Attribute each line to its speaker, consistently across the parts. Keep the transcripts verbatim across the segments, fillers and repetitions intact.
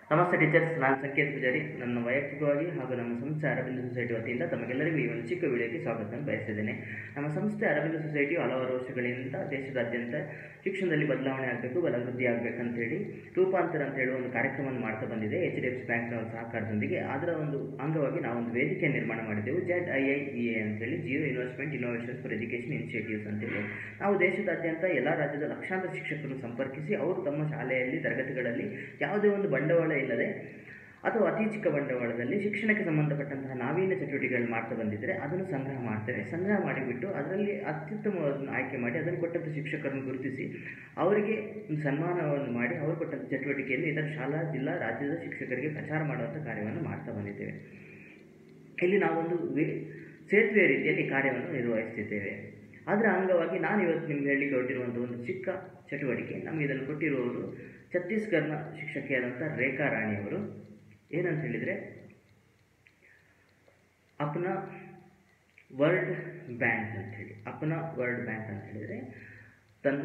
Speaker 1: ನಮಸ್ತೆ ಟೀಚರ್ಸ್, ನಾನು ಸಂಕೇತ್ ಪೂಜಾರಿ. ನನ್ನ ವೈಯಕ್ತಿಕವಾಗಿ ಹಾಗೂ ನಮ್ಮ ಸಂಸ್ಥೆ ಅರವಿಂದ ಸೊಸೈಟಿ ವತಿಯಿಂದ ತಮಗೆಲ್ಲರಿಗೂ ಈ ಒಂದು ಚಿಕ್ಕ ವಿಡಿಯೋಕ್ಕೆ ಸ್ವಾಗತವನ್ನು ಬಯಸಿದ್ದೇನೆ. ನಮ್ಮ ಸಂಸ್ಥೆ ಅರವಿಂದ ಸೊಸೈಟಿಯು ಹಲವಾರು ವರ್ಷಗಳಿಂದ ದೇಶದಾದ್ಯಂತ ಶಿಕ್ಷಣದಲ್ಲಿ ಬದಲಾವಣೆ ಆಗಬೇಕು, ಬಲವೃದ್ಧಿ ಆಗಬೇಕಂತೇಳಿ ರೂಪಾಂತರ ಅಂತ ಹೇಳುವ ಒಂದು ಕಾರ್ಯಕ್ರಮವನ್ನು ಮಾಡ್ತಾ ಬಂದಿದೆ ಎಚ್ ಡಿ ಎಫ್ ಸಿ ಬ್ಯಾಂಕ್ನ ಸಹಕಾರದೊಂದಿಗೆ. ಅದರ ಒಂದು ಅಂಗವಾಗಿ ನಾವೊಂದು ವೇದಿಕೆ ನಿರ್ಮಾಣ ಮಾಡಿದ್ದೆವು, Z I I E A ಅಂತೇಳಿ, ಜಿಯೋ investment innovations for education initiatives ಅಂತೇಳಿ. ನಾವು ದೇಶದಾದ್ಯಂತ ಎಲ್ಲ ರಾಜ್ಯದ ಲಕ್ಷಾಂತರ ಶಿಕ್ಷಕರನ್ನು ಸಂಪರ್ಕಿಸಿ ಅವರು ತಮ್ಮ ಶಾಲೆಯಲ್ಲಿ ತರಗತಿಗಳಲ್ಲಿ ಯಾವುದೇ ಒಂದು ಬಂಡವಾಳ ಇಲ್ಲದೆ ಅಥವಾ ಅತಿ ಚಿಕ್ಕ ಬಂಡವಾಳದಲ್ಲಿ ಶಿಕ್ಷಣಕ್ಕೆ ಸಂಬಂಧಪಟ್ಟಂತಹ ನಾವೀನ್ಯ ಚಟುವಟಿಕೆಗಳು ಮಾಡ್ತಾ ಬಂದಿದ್ದರೆ ಅದನ್ನು ಸಂಗ್ರಹ ಮಾಡ್ತೇವೆ. ಸಂಗ್ರಹ ಮಾಡಿಬಿಟ್ಟು ಅದರಲ್ಲಿ ಅತ್ಯುತ್ತಮವನ್ನು ಆಯ್ಕೆ ಮಾಡಿ ಅದನ್ನು ಕೊಟ್ಟಂಥ ಶಿಕ್ಷಕರನ್ನು ಗುರುತಿಸಿ ಅವರಿಗೆ ಒಂದು ಸನ್ಮಾನವನ್ನು ಮಾಡಿ ಅವರು ಕೊಟ್ಟಂಥ ಚಟುವಟಿಕೆಯನ್ನು ಇತರ ಶಾಲಾ, ಜಿಲ್ಲಾ, ರಾಜ್ಯದ ಶಿಕ್ಷಕರಿಗೆ ಪ್ರಚಾರ ಮಾಡುವಂಥ ಕಾರ್ಯವನ್ನು ಮಾಡ್ತಾ ಬಂದಿದ್ದೇವೆ. ಇಲ್ಲಿ ನಾವೊಂದು ವೇ ಸೇತುವೆ ರೀತಿಯಲ್ಲಿ ಕಾರ್ಯವನ್ನು ನಿರ್ವಹಿಸುತ್ತಿದ್ದೇವೆ. ಅದರ ಅಂಗವಾಗಿ ನಾನು ಇವತ್ತು ನಿಮ್ಗೆ ಹೇಳಲಿಕ್ಕೆ ಹೊರಟಿರುವಂಥ ಒಂದು ಚಿಕ್ಕ ಚಟುವಟಿಕೆ, ನಮಗೆ ಇದನ್ನು ಕೊಟ್ಟಿರುವವರು ಛತ್ತೀಸ್ಗಢನ ಶಿಕ್ಷಕಿಯಾದಂಥ ರೇಖಾ ರಾಣಿಯವರು. ಏನಂತ ಹೇಳಿದರೆ, ಅಪ್ನಾ ವರ್ಲ್ಡ್ ಬ್ಯಾಂಕ್ ಅಂತೇಳಿ. ಅಪ್ನಾ ವರ್ಲ್ಡ್ ಬ್ಯಾಂಕ್ ಅಂತ ಹೇಳಿದರೆ ತನ್ನ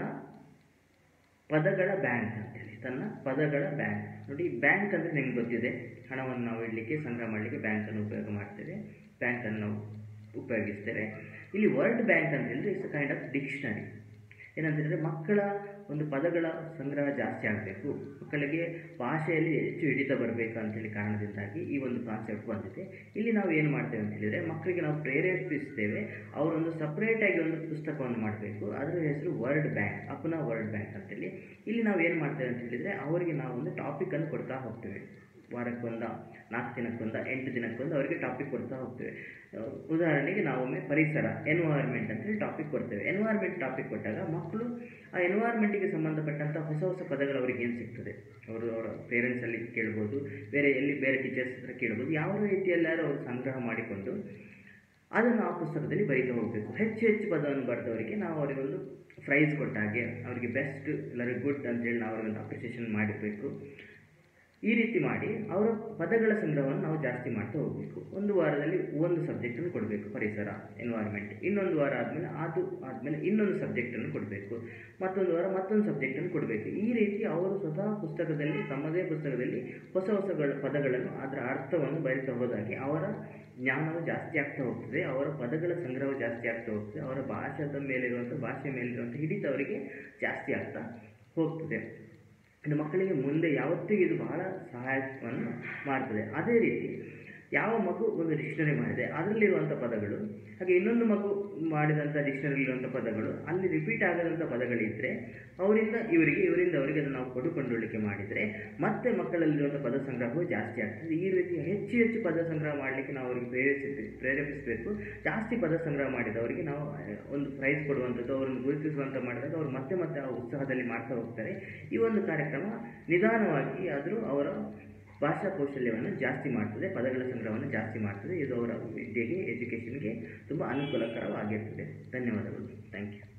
Speaker 1: ಪದಗಳ ಬ್ಯಾಂಕ್ ಅಂತೇಳಿ, ತನ್ನ ಪದಗಳ ಬ್ಯಾಂಕ್. ನೋಡಿ, ಬ್ಯಾಂಕ್ ಅಂದರೆ ನಿಮ್ಗೆ ಗೊತ್ತಿದೆ, ಹಣವನ್ನು ನಾವು ಇಡಲಿಕ್ಕೆ, ಸಂಗ್ರಹ ಮಾಡಲಿಕ್ಕೆ ಬ್ಯಾಂಕನ್ನು ಉಪಯೋಗ ಮಾಡ್ತೇವೆ, ಬ್ಯಾಂಕನ್ನು ನಾವು ಉಪಯೋಗಿಸ್ತೇವೆ. ಇಲ್ಲಿ ವರ್ಲ್ಡ್ ಬ್ಯಾಂಕ್ ಅಂತ ಹೇಳಿದ್ರೆ it's a kind of dictionary. ಏನಂತ ಹೇಳಿದರೆ, ಮಕ್ಕಳ ಒಂದು ಪದಗಳ ಸಂಗ್ರಹ ಜಾಸ್ತಿ ಆಗಬೇಕು, ಮಕ್ಕಳಿಗೆ ಭಾಷೆಯಲ್ಲಿ ಹೆಚ್ಚು ಹಿಡಿತ ಬರಬೇಕು ಅಂತೇಳಿ ಕಾರಣದಿಂದಾಗಿ ಈ ಒಂದು ಕಾನ್ಸೆಪ್ಟ್ ಬಂದಿದೆ. ಇಲ್ಲಿ ನಾವು ಏನು ಮಾಡ್ತೇವೆ ಅಂತ ಹೇಳಿದರೆ, ಮಕ್ಕಳಿಗೆ ನಾವು ಪ್ರೇರೇಪಿಸ್ತೇವೆ, ಅವರೊಂದು ಸಪ್ರೇಟಾಗಿ ಒಂದು ಪುಸ್ತಕವನ್ನು ಮಾಡಬೇಕು. ಅದರ ಹೆಸರು world bank, Apna world bank ಅಂತೇಳಿ. ಇಲ್ಲಿ ನಾವು ಏನು ಮಾಡ್ತೇವೆ ಅಂತ ಹೇಳಿದರೆ, ಅವರಿಗೆ ನಾವು ಒಂದು ಟಾಪಿಕನ್ನು ಕೊಡ್ತಾ ಹೋಗ್ತೇವೆ. ವಾರಕ್ಕೊಂದ, ನಾಲ್ಕು ದಿನಕ್ಕೊಂದ, ಎಂಟು ದಿನಕ್ಕೊಂದು ಅವರಿಗೆ ಟಾಪಿಕ್ ಕೊಡ್ತಾ ಹೋಗ್ತೇವೆ. ಉದಾಹರಣೆಗೆ ನಾವೊಮ್ಮೆ ಪರಿಸರ, ಎನ್ವೈರ್ಮೆಂಟ್ ಅಂತೇಳಿ ಟಾಪಿಕ್ ಕೊಡ್ತೇವೆ. ಎನ್ವೈರ್ಮೆಂಟ್ ಟಾಪಿಕ್ ಕೊಟ್ಟಾಗ ಮಕ್ಕಳು ಆ ಎನ್ವೈರ್ಮೆಂಟಿಗೆ ಸಂಬಂಧಪಟ್ಟಂಥ ಹೊಸ ಹೊಸ ಪದಗಳು ಅವರಿಗೆ ಏನು ಸಿಗ್ತದೆ, ಅವರು ಅವರ ಪೇರೆಂಟ್ಸಲ್ಲಿ ಕೇಳ್ಬೋದು, ಬೇರೆ ಎಲ್ಲಿ ಬೇರೆ ಟೀಚರ್ಸ್ ಹತ್ರ ಕೇಳ್ಬೋದು. ಯಾವ ರೀತಿಯಲ್ಲಾರು ಅವರು ಸಂಗ್ರಹ ಮಾಡಿಕೊಂಡು ಅದನ್ನು ಆ ಪುಸ್ತಕದಲ್ಲಿ ಬರೀತಾ ಹೋಗಬೇಕು. ಹೆಚ್ಚು ಹೆಚ್ಚು ಪದವನ್ನು ಬರೆದವರಿಗೆ ನಾವು ಅವರಿಗೊಂದು ಪ್ರೈಸ್ ಕೊಟ್ಟ ಹಾಗೆ, ಅವರಿಗೆ ಬೆಸ್ಟ್ ಎಲ್ಲರಿಗೂ ಗುಡ್ ಅಂತೇಳಿ ನಾವು ಅವರಿಗೊಂದು ಅಪ್ರಿಸಿಯೇಷನ್ ಮಾಡಿರಬೇಕು. ಈ ರೀತಿ ಮಾಡಿ ಅವರ ಪದಗಳ ಸಂಗ್ರಹವನ್ನು ನಾವು ಜಾಸ್ತಿ ಮಾಡ್ತಾ ಹೋಗಬೇಕು. ಒಂದು ವಾರದಲ್ಲಿ ಒಂದು ಸಬ್ಜೆಕ್ಟನ್ನು ಕೊಡಬೇಕು, ಪರಿಸರ, ಎನ್ವೈರ್ಮೆಂಟ್. ಇನ್ನೊಂದು ವಾರ ಆದಮೇಲೆ ಅದು ಆದಮೇಲೆ ಇನ್ನೊಂದು ಸಬ್ಜೆಕ್ಟನ್ನು ಕೊಡಬೇಕು, ಮತ್ತೊಂದು ವಾರ ಮತ್ತೊಂದು ಸಬ್ಜೆಕ್ಟನ್ನು ಕೊಡಬೇಕು. ಈ ರೀತಿ ಅವರು ಸ್ವತಃ ಪುಸ್ತಕದಲ್ಲಿ, ತಮ್ಮದೇ ಪುಸ್ತಕದಲ್ಲಿ ಹೊಸ ಹೊಸಗಳ ಪದಗಳನ್ನು, ಅದರ ಅರ್ಥವನ್ನು ಬರೀತಾ ಹೋದಾಗೆ ಅವರ ಜ್ಞಾನವು ಜಾಸ್ತಿ ಆಗ್ತಾ ಹೋಗ್ತದೆ, ಅವರ ಪದಗಳ ಸಂಗ್ರಹ ಜಾಸ್ತಿ ಆಗ್ತಾ ಹೋಗ್ತದೆ, ಅವರ ಭಾಷೆದ ಮೇಲಿರುವಂಥ ಭಾಷೆ ಮೇಲಿರುವಂಥ ಹಿಡಿತ ಅವರಿಗೆ ಜಾಸ್ತಿ ಆಗ್ತಾ ಹೋಗ್ತದೆ. ಇದು ಮಕ್ಕಳಿಗೆ ಮುಂದೆ ಯಾವತ್ತಿಗೂ ಇದು ಬಹಳ ಸಹಾಯವನ್ನು ಮಾಡ್ತದೆ. ಅದೇ ರೀತಿ ಯಾವ ಮಗು ಒಂದು ಡಿಕ್ಷನರಿ ಮಾಡಿದೆ ಅದರಲ್ಲಿರುವಂಥ ಪದಗಳು, ಹಾಗೆ ಇನ್ನೊಂದು ಮಗು ಮಾಡಿದಂಥ ಡಿಕ್ಷನರಿಲಿರುವಂಥ ಪದಗಳು, ಅಲ್ಲಿ ರಿಪೀಟ್ ಆಗದಂಥ ಪದಗಳಿದ್ದರೆ ಅವರಿಂದ ಇವರಿಗೆ, ಇವರಿಂದ ಅವರಿಗೆ ಅದನ್ನು ನಾವು ಕೊಡುಕೊಂಡೊಳ್ಳಿಕೆ ಮಾಡಿದರೆ ಮತ್ತೆ ಮಕ್ಕಳಲ್ಲಿರುವಂಥ ಪದ ಸಂಗ್ರಹವು ಜಾಸ್ತಿ ಆಗ್ತದೆ. ಈ ರೀತಿ ಹೆಚ್ಚು ಹೆಚ್ಚು ಪದ ಸಂಗ್ರಹ ಮಾಡಲಿಕ್ಕೆ ನಾವು ಅವರಿಗೆ ಪ್ರೇರೇಪಿಸಿ ಪ್ರೇರೇಪಿಸಬೇಕು. ಜಾಸ್ತಿ ಪದ ಸಂಗ್ರಹ ಮಾಡಿದವರಿಗೆ ನಾವು ಒಂದು ಪ್ರೈಸ್ ಕೊಡುವಂಥದ್ದು, ಅವರನ್ನು ಗುರುತಿಸುವಂಥ ಮಾಡಿದಾಗ ಅವರು ಮತ್ತೆ ಮತ್ತೆ ಆ ಉತ್ಸಾಹದಲ್ಲಿ ಮಾಡ್ತಾ ಹೋಗ್ತಾರೆ. ಈ ಒಂದು ಕಾರ್ಯಕ್ರಮ ನಿಧಾನವಾಗಿ ಆದರೂ ಅವರ ಭಾಷಾ ಕೌಶಲ್ಯವನ್ನು ಜಾಸ್ತಿ ಮಾಡ್ತದೆ, ಪದಗಳ ಸಂಗ್ರಹವನ್ನು ಜಾಸ್ತಿ ಮಾಡ್ತದೆ. ಇದು ಅವರ ವಿದ್ಯೆಗೆ, ಎಜುಕೇಷನ್ಗೆ ತುಂಬ ಅನುಕೂಲಕರವಾಗಿರ್ತದೆ. ಧನ್ಯವಾದಗಳು. Thank you.